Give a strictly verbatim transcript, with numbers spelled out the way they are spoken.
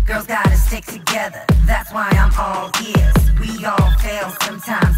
Girls gotta stick together, that's why I'm all ears. We all fail sometimes,